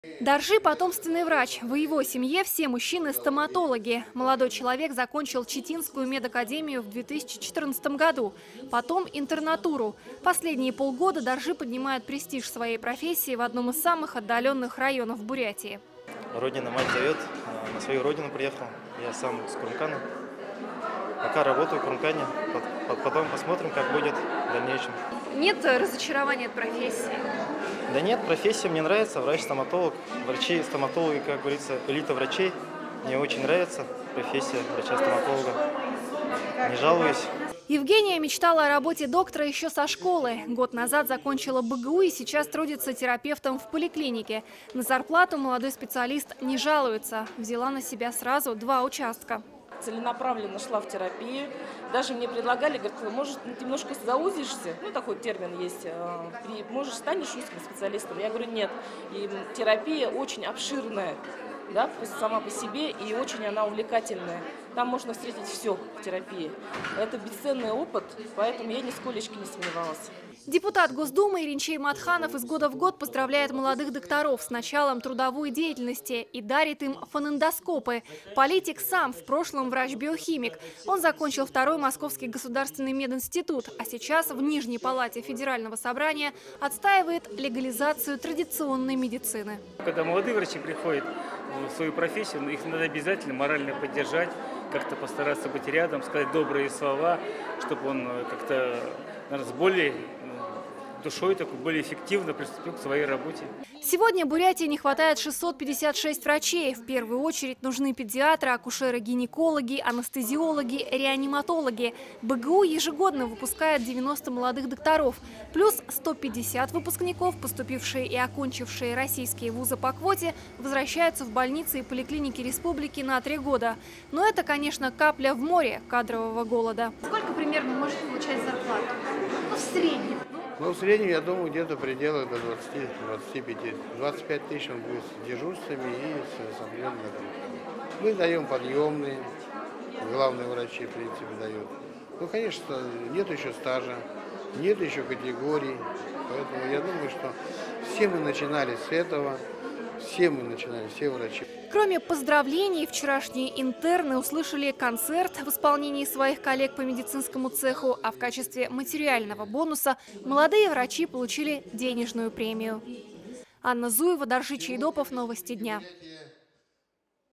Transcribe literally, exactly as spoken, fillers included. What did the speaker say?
Доржи – потомственный врач. В его семье все мужчины – стоматологи. Молодой человек закончил Читинскую медакадемию в две тысячи четырнадцатом году. Потом интернатуру. Последние полгода Доржи поднимает престиж своей профессии в одном из самых отдаленных районов Бурятии. Родина, мать зовет. На свою родину приехал. Я сам с Курмкана. Пока работаю в Курмкане. Потом посмотрим, как будет в дальнейшем. Нет разочарования от профессии? Да нет, профессия мне нравится. Врач-стоматолог. Врачи, стоматологи, как говорится, элита врачей. Мне очень нравится профессия врача-стоматолога. Не жалуюсь. Евгения мечтала о работе доктора еще со школы. Год назад закончила бэ гэ у и сейчас трудится терапевтом в поликлинике. На зарплату молодой специалист не жалуется. Взяла на себя сразу два участка. Целенаправленно шла в терапию. Даже мне предлагали, говорят, может, немножко заузишься, ну такой термин есть, можешь станешь узким специалистом. Я говорю, нет. И терапия очень обширная, да, сама по себе, и очень она увлекательная. Там можно встретить все в терапии. Это бесценный опыт, поэтому я нисколечки не сомневалась. Депутат Госдумы Иринчей Матханов из года в год поздравляет молодых докторов с началом трудовой деятельности и дарит им фонендоскопы. Политик сам в прошлом врач-биохимик. Он закончил второй Московский государственный мединститут, а сейчас в Нижней палате Федерального собрания отстаивает легализацию традиционной медицины. Когда молодые врачи приходят в свою профессию, их надо обязательно морально поддержать, как-то постараться быть рядом, сказать добрые слова, чтобы он как-то, наверное, с более душой, такой, более эффективно приступил к своей работе. Сегодня Бурятии не хватает шестисот пятидесяти шести врачей. В первую очередь нужны педиатры, акушеры-гинекологи, анестезиологи, реаниматологи. бэ гэ у ежегодно выпускает девяносто молодых докторов, плюс сто пятьдесят выпускников, поступившие и окончившие российские вузы по квоте, возвращаются в больницы и поликлиники республики на три года. Но это, конечно, капля в море кадрового голода. Сколько примерно может получать зарплату? Ну, в среднем. Ну, в среднем, я думаю, где-то в пределах до двадцати — двадцати пяти. двадцать пять тысяч он будет с дежурствами и с определенными нагрузками. Мы даем подъемные, главные врачи, в принципе, дают. Ну, конечно, нет еще стажа, нет еще категорий. Поэтому я думаю, что все мы начинали с этого, все мы начинали, все врачи. Кроме поздравлений, вчерашние интерны услышали концерт в исполнении своих коллег по медицинскому цеху, а в качестве материального бонуса молодые врачи получили денежную премию. Анна Зуева, Доржи Чайдопов, новости дня.